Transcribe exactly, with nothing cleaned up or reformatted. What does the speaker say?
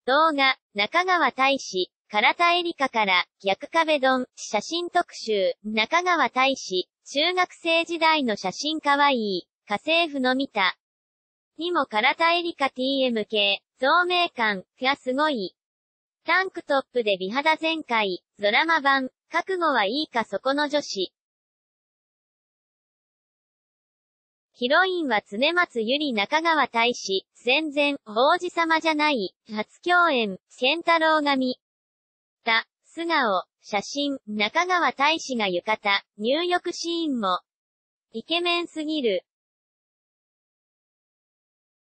動画、中川大志、唐田エリカから逆壁ドン、写真特集、中川大志、中学生時代の写真かわいい、家政婦の見た。にも唐田エリカ ティーエムケー、造命感がすごい。タンクトップで美肌全開、ドラマ版、覚悟はいいかそこの女子。ヒロインは常松ゆり中川大志、全然、王子様じゃない、初共演、健太郎が見た、素顔、写真、中川大志が浴衣、入浴シーンも、イケメンすぎる。